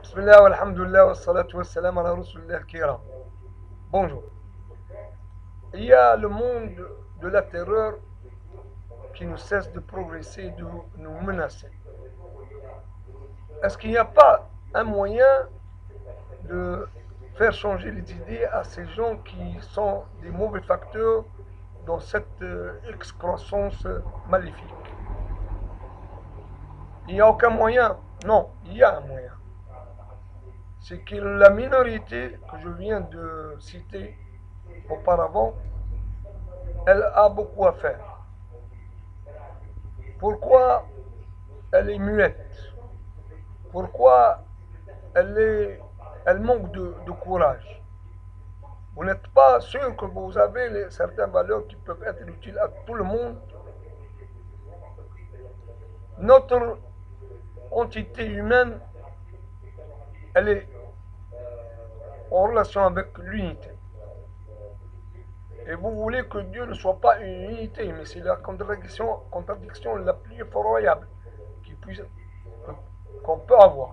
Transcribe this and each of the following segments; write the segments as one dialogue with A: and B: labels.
A: Bismillah, walhamdulillah, wa salatu wa salam ala rasulillah kiram. Bonjour. Il y a le monde de la terreur qui ne cesse de progresser et de nous menacer. Est-ce qu'il n'y a pas un moyen de faire changer les idées à ces gens qui sont des mauvais facteurs dans cette excroissance maléfique? Il n'y a aucun moyen? Non, il y a un moyen. C'est que la minorité que je viens de citer auparavant, elle a beaucoup à faire. Pourquoi elle est muette? Pourquoi elle manque de courage? Vous n'êtes pas sûr que vous avez certaines valeurs qui peuvent être utiles à tout le monde. Notre entité humaine, elle est en relation avec l'unité. Et vous voulez que Dieu ne soit pas une unité, mais c'est la contradiction la plus effroyable qu'on peut avoir.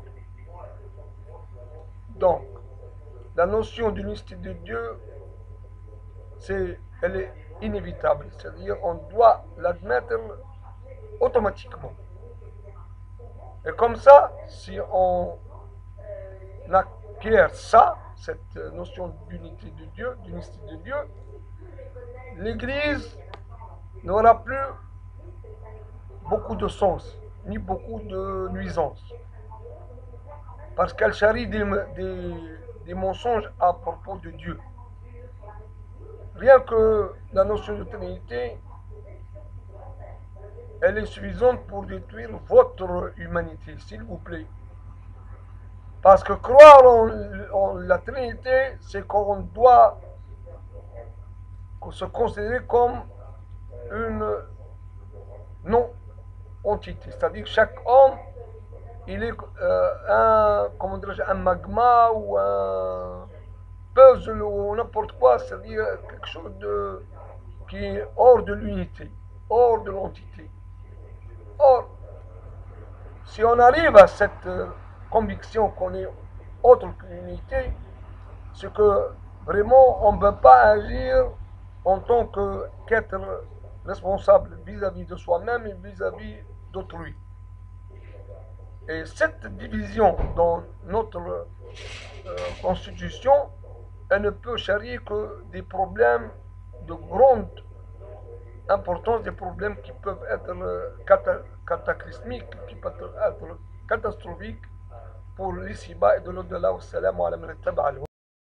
A: Donc, la notion d'unicité de Dieu, elle est inévitable, c'est-à-dire on doit l'admettre automatiquement. Et comme ça, si on acquiert ça, cette notion d'unité de Dieu, d'unicité de Dieu, l'Église n'aura plus beaucoup de sens, ni beaucoup de nuisances. Parce qu'elle charrie des mensonges à propos de Dieu. Rien que la notion de Trinité, elle est suffisante pour détruire votre humanité, s'il vous plaît. Parce que croire en la Trinité, c'est qu'on doit se considérer comme une non-entité. C'est-à-dire que chaque homme, il est un magma ou un puzzle ou n'importe quoi, c'est-à-dire quelque chose qui est hors de l'unité, hors de l'entité. Or, si on arrive à cette conviction qu'on est autre que l'unité, c'est que vraiment on ne peut pas agir en tant qu'être responsable vis-à-vis de soi-même et vis-à-vis d'autrui. Et cette division dans notre constitution, elle ne peut charrier que des problèmes de grande importance, des problèmes qui peuvent être cataclysmiques, qui peuvent être catastrophiques pour l'ici-bas et de l'au-delà. Salam alaikum.